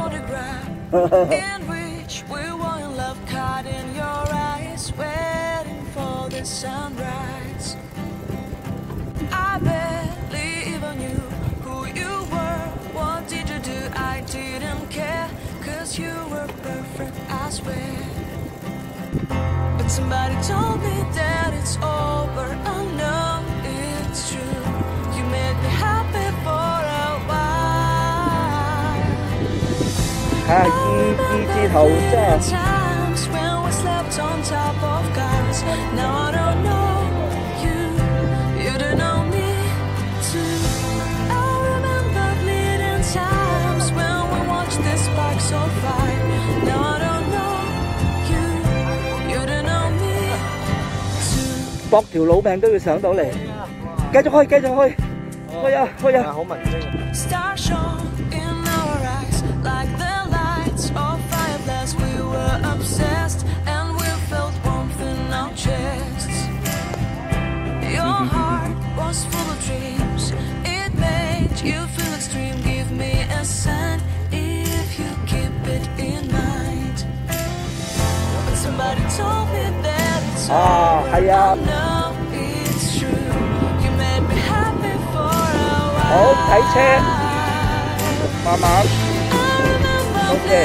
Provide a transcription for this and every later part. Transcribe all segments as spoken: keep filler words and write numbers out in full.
in which we were in love, caught in your eyes, waiting for the sunrise. I barely even knew who you were. What did you do? I didn't care, cause you were perfect, I swear. But somebody told me that it's over. I know it's true. You made me happy for a while. 係二二字頭啫。 Times when we slept on top of cars. Now I don't know you, you don't know me too. I remember fleeting times when we watched the sparks so far. Now I don't know you, you don't know me too. 搏條老命都要上到嚟，繼續開，繼續開，開啊，開啊！好文青。 Stars shone in our eyes like the lights of fireflies. We were obsessed and we felt warmth in our chests. Your heart was full of dreams. It made you feel extreme. Give me a sign if you keep it in mind. But somebody told me that it's over. I know it's true. You made me happy for a while. 好，睇車，慢慢。OK。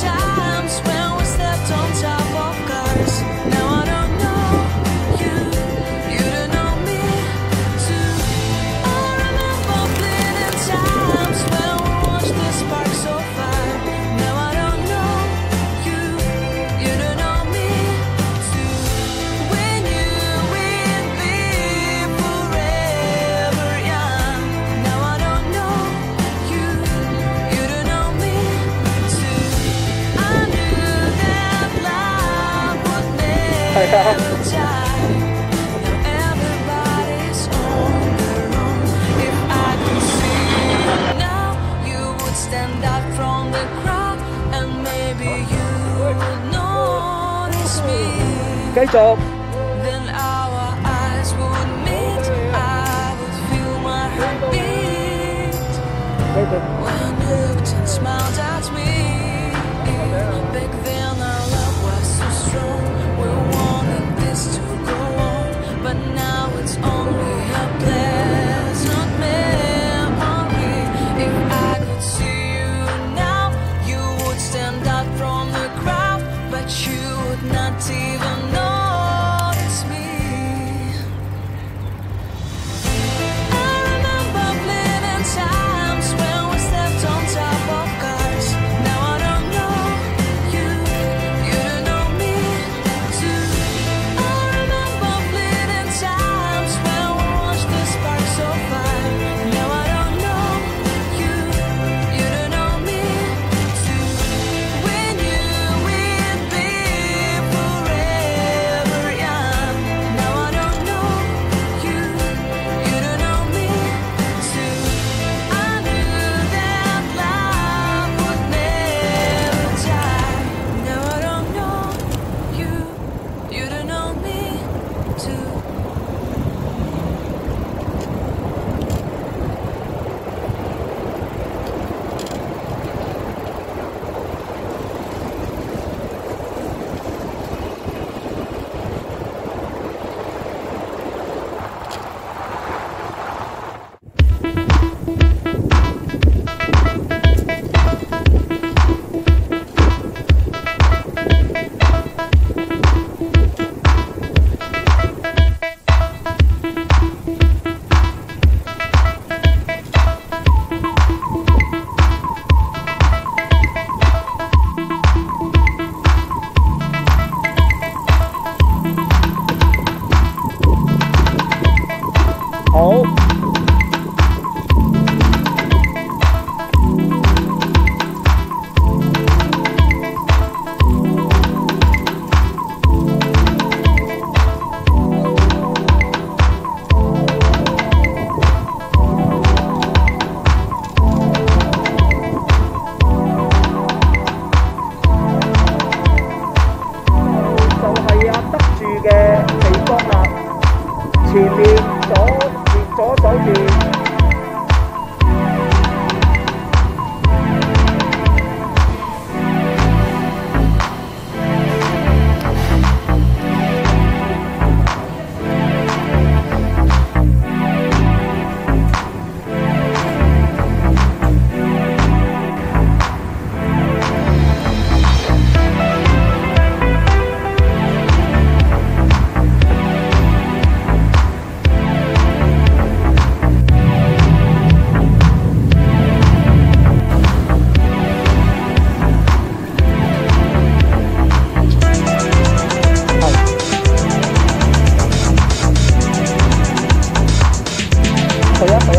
係啊。繼續。 去啊去啊！